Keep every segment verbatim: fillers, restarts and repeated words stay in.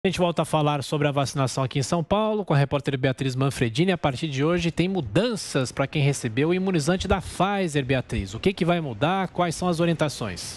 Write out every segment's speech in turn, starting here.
A gente volta a falar sobre a vacinação aqui em São Paulo com a repórter Beatriz Manfredini. A partir de hoje tem mudanças para quem recebeu o imunizante da Pfizer, Beatriz. O que, que vai mudar? Quais são as orientações?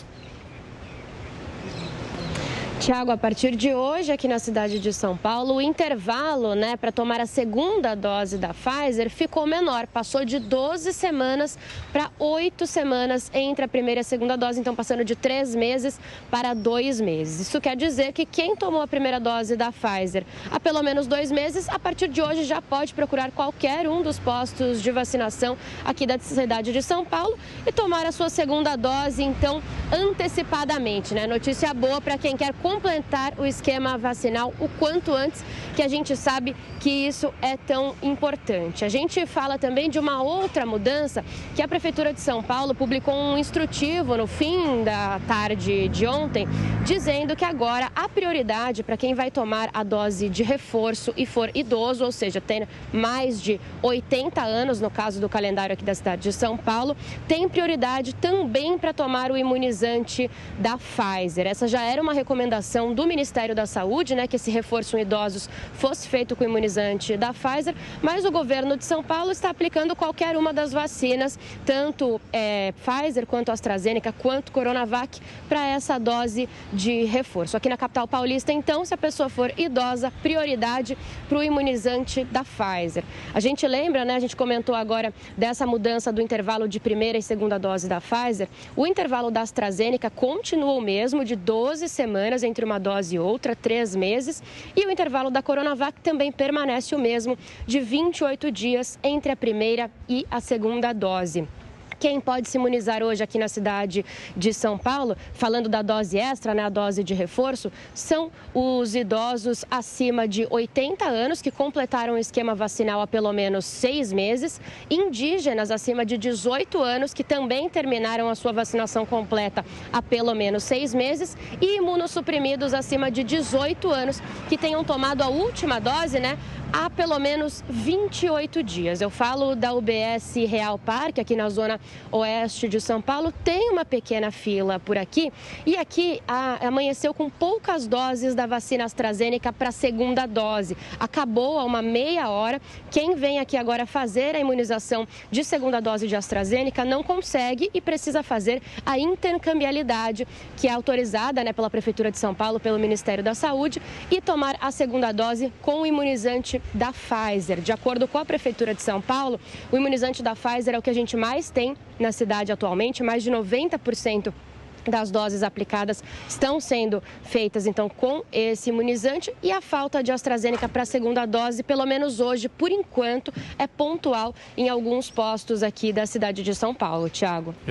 Tiago, a partir de hoje, aqui na cidade de São Paulo, o intervalo, né, para tomar a segunda dose da Pfizer ficou menor. Passou de doze semanas para oito semanas entre a primeira e a segunda dose, então passando de três meses para dois meses. Isso quer dizer que quem tomou a primeira dose da Pfizer há pelo menos dois meses, a partir de hoje já pode procurar qualquer um dos postos de vacinação aqui da cidade de São Paulo e tomar a sua segunda dose, então, antecipadamente, né? Notícia boa para quem quer completar o esquema vacinal o quanto antes, que a gente sabe que isso é tão importante. A gente fala também de uma outra mudança, que a Prefeitura de São Paulo publicou um instrutivo no fim da tarde de ontem, dizendo que agora a prioridade para quem vai tomar a dose de reforço e for idoso, ou seja, tem mais de oitenta anos, no caso do calendário aqui da cidade de São Paulo, tem prioridade também para tomar o imunizante da Pfizer. Essa já era uma recomendação do Ministério da Saúde, né, que esse reforço em idosos fosse feito com o imunizante da Pfizer, mas o governo de São Paulo está aplicando qualquer uma das vacinas, tanto é, Pfizer quanto AstraZeneca, quanto Coronavac, para essa dose de reforço. Aqui na capital paulista, então, se a pessoa for idosa, prioridade para o imunizante da Pfizer. A gente lembra, né, a gente comentou agora dessa mudança do intervalo de primeira e segunda dose da Pfizer, o intervalo da AstraZeneca continua o mesmo, de doze semanas entre uma dose e outra, três meses, e o intervalo da Coronavac também permanece o mesmo, de vinte e oito dias entre a primeira e a segunda dose. Quem pode se imunizar hoje aqui na cidade de São Paulo, falando da dose extra, né, a dose de reforço, são os idosos acima de oitenta anos que completaram o esquema vacinal há pelo menos seis meses, indígenas acima de dezoito anos que também terminaram a sua vacinação completa há pelo menos seis meses e imunossuprimidos acima de dezoito anos que tenham tomado a última dose, né, há pelo menos vinte e oito dias. Eu falo da U B S Real Parque, aqui na zona oeste de São Paulo, tem uma pequena fila por aqui e aqui a, amanheceu com poucas doses da vacina AstraZeneca para a segunda dose. Acabou há uma meia hora. Quem vem aqui agora fazer a imunização de segunda dose de AstraZeneca não consegue e precisa fazer a intercambiabilidade, que é autorizada, né, pela Prefeitura de São Paulo, pelo Ministério da Saúde, e tomar a segunda dose com o imunizante da Pfizer. De acordo com a Prefeitura de São Paulo, o imunizante da Pfizer é o que a gente mais tem na cidade atualmente. Mais de noventa por cento das doses aplicadas estão sendo feitas, então, com esse imunizante, e a falta de AstraZeneca para a segunda dose, pelo menos hoje, por enquanto, é pontual em alguns postos aqui da cidade de São Paulo. Tiago.